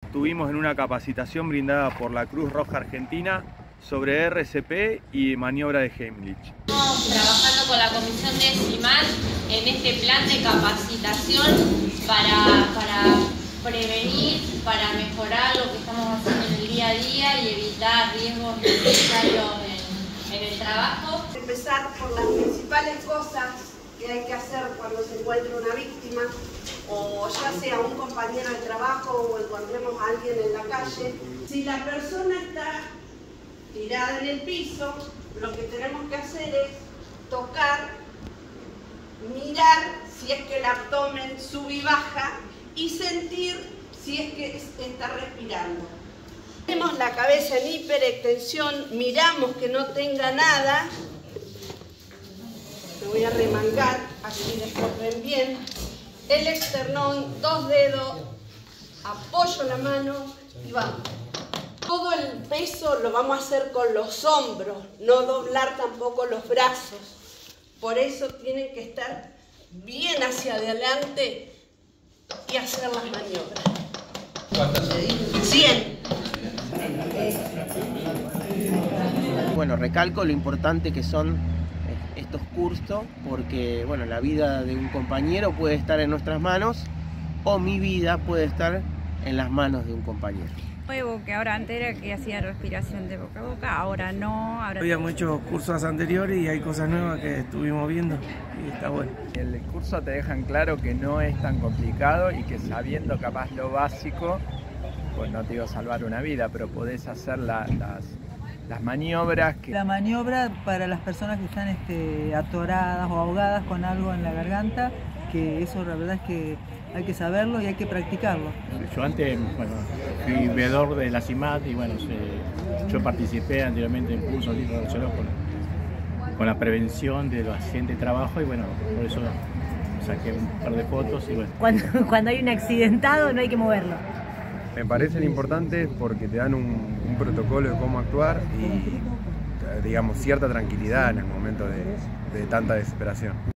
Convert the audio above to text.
estuvimos en una capacitación brindada por la Cruz Roja Argentina sobre RCP y maniobra de Heimlich. Estamos trabajando con la Comisión Decimal en este plan de capacitación para prevenir, para mejorar lo que estamos haciendo en el día a día y evitar riesgos necesarios en el trabajo. Empezar por las principales cosas que hay que hacer cuando se encuentra una víctima, o ya sea un compañero de trabajo o encontremos a alguien en la calle. Si la persona está tirada en el piso, lo que tenemos que hacer es tocar, mirar si es que el abdomen sube y baja y sentir si es que está respirando. Tenemos la cabeza en hiperextensión, miramos que no tenga nada. Me voy a remangar, así después ven bien. El esternón, 2 dedos, apoyo la mano y vamos. Todo el peso lo vamos a hacer con los hombros, no doblar tampoco los brazos. Por eso tienen que estar bien hacia adelante y hacer las maniobras. ¿Cuántas? 100. Bueno, recalco lo importante que son estos cursos, porque bueno, la vida de un compañero puede estar en nuestras manos o mi vida puede estar en las manos de un compañero. Nuevo, que ahora antes era que hacía respiración de boca a boca, ahora no. Había muchos cursos anteriores y hay cosas nuevas que estuvimos viendo y está bueno. El curso te dejan claro que no es tan complicado y que sabiendo capaz lo básico, pues no te iba a salvar una vida, pero podés hacer las maniobras. La maniobra para las personas que están atoradas o ahogadas con algo en la garganta, que eso la verdad es que hay que saberlo y hay que practicarlo. Yo antes, bueno, fui veedor de la CIMAD y bueno, yo participé anteriormente en cursos relacionados con la prevención de los accidentes de trabajo y bueno, por eso saqué un par de fotos y bueno. Cuando hay un accidentado no hay que moverlo. Me parecen importantes porque te dan un protocolo de cómo actuar y, digamos, cierta tranquilidad en el momento de tanta desesperación.